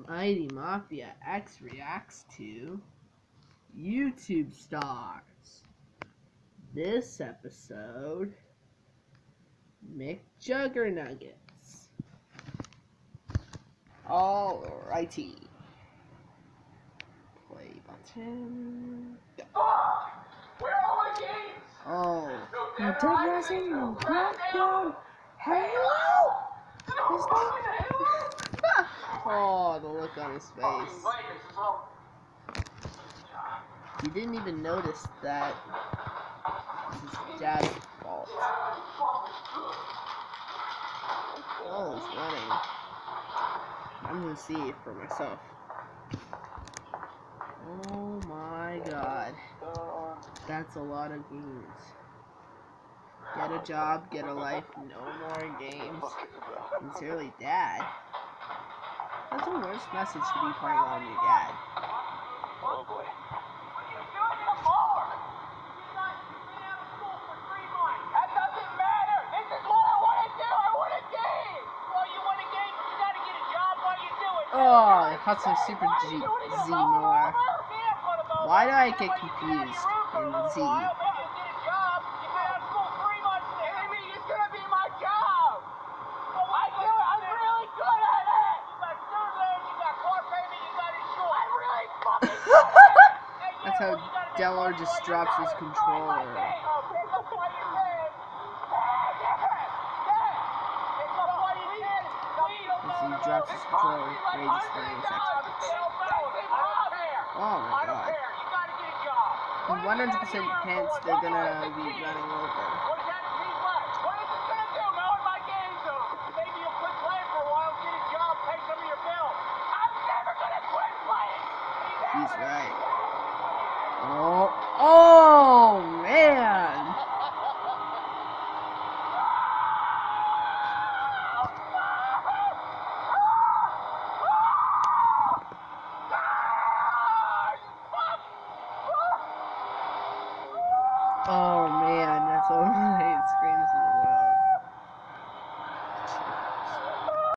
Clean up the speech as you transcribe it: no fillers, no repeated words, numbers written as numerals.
ID Mafia X reacts to YouTube stars. This episode, mcjuggernuggets. Alrighty. Play button. Where are my games? Oh. No, You did rising, you crackdown. Hello! Oh, the look on his face. He didn't even notice that it's his dad's fault. Oh, he's running. I'm gonna see it for myself. Oh my god. That's a lot of games. Get a job, get a life, no more games. Sincerely, Dad. That's the worst message to be playing on your dad. Oh boy. What are you doing in the bar? You've been out of school for 3 months. That doesn't matter. This is what I want to do. I want a game. Well, you want a game, but you got to get a job while you do it. Oh, Hudson Super G Z more. Why do I get confused in Z? That's how Delor just drops his controller. As he drops his controller, rages for 9 seconds. Oh my god. 100% chance they're gonna be running over. He's right. Oh man! Oh man, that's all right. It screams